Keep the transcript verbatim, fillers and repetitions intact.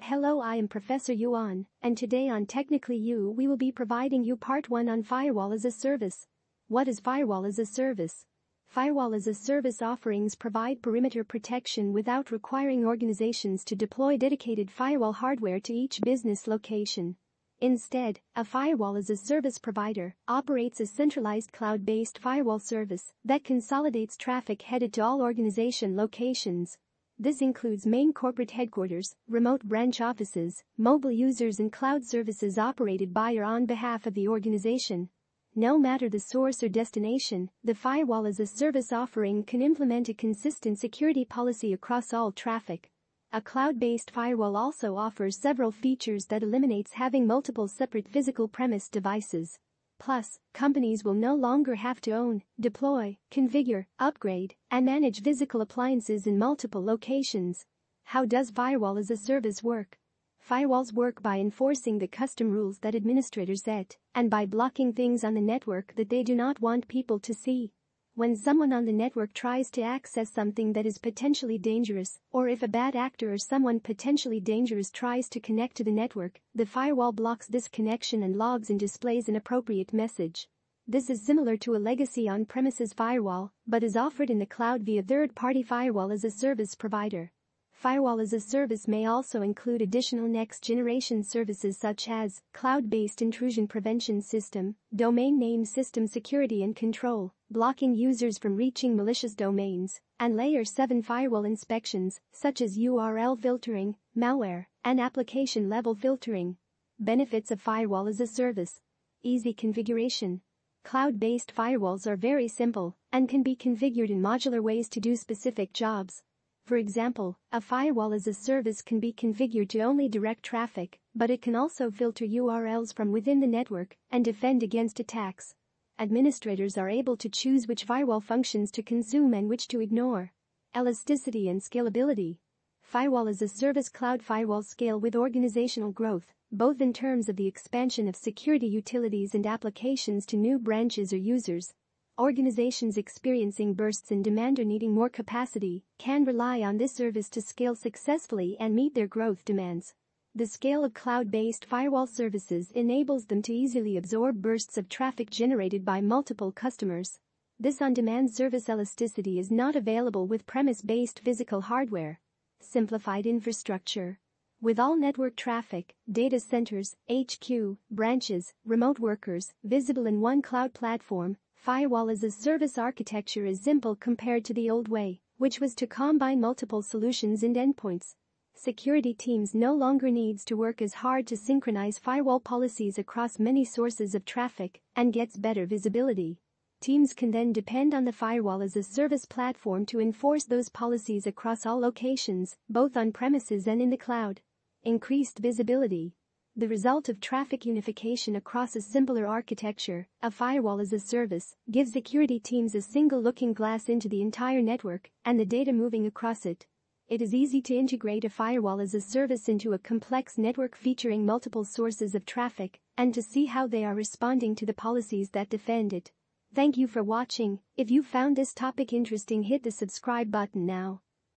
Hello, I am Professor Yuan, and today on Technically You we will be providing you part one on Firewall as a Service. What is Firewall as a Service? Firewall as a Service offerings provide perimeter protection without requiring organizations to deploy dedicated firewall hardware to each business location. Instead, a Firewall as a Service provider operates a centralized cloud-based firewall service that consolidates traffic headed to all organization locations. This includes main corporate headquarters, remote branch offices, mobile users and cloud services operated by or on behalf of the organization. No matter the source or destination, the Firewall as a Service offering can implement a consistent security policy across all traffic. A cloud-based firewall also offers several features that eliminates having multiple separate physical premise devices. Plus, companies will no longer have to own, deploy, configure, upgrade, and manage physical appliances in multiple locations. How does Firewall as a Service work? Firewalls work by enforcing the custom rules that administrators set, and by blocking things on the network that they do not want people to see. When someone on the network tries to access something that is potentially dangerous, or if a bad actor or someone potentially dangerous tries to connect to the network, the firewall blocks this connection and logs and displays an appropriate message. This is similar to a legacy on-premises firewall, but is offered in the cloud via third-party Firewall as a Service provider. Firewall as a Service may also include additional next-generation services such as cloud-based intrusion prevention system, domain name system security and control, blocking users from reaching malicious domains, and layer seven firewall inspections such as U R L filtering, malware, and application-level filtering. Benefits of Firewall as a Service. Easy configuration. Cloud-based firewalls are very simple and can be configured in modular ways to do specific jobs. For example, a Firewall as a Service can be configured to only direct traffic, but it can also filter U R Ls from within the network and defend against attacks. Administrators are able to choose which firewall functions to consume and which to ignore. Elasticity and scalability. Firewall as a Service cloud firewalls scale with organizational growth, both in terms of the expansion of security utilities and applications to new branches or users. Organizations experiencing bursts in demand or needing more capacity can rely on this service to scale successfully and meet their growth demands. The scale of cloud-based firewall services enables them to easily absorb bursts of traffic generated by multiple customers. This on-demand service elasticity is not available with premise-based physical hardware. Simplified infrastructure. With all network traffic, data centers, H Q, branches, remote workers visible in one cloud platform, Firewall as a Service architecture is simple compared to the old way, which was to combine multiple solutions and endpoints. Security teams no longer needs to work as hard to synchronize firewall policies across many sources of traffic and gets better visibility. Teams can then depend on the Firewall as a Service platform to enforce those policies across all locations, both on premises and in the cloud. Increased visibility. The result of traffic unification across a simpler architecture, a Firewall as a Service, gives security teams a single looking glass into the entire network and the data moving across it. It is easy to integrate a Firewall as a Service into a complex network featuring multiple sources of traffic and to see how they are responding to the policies that defend it. Thank you for watching. If you found this topic interesting, hit the subscribe button now.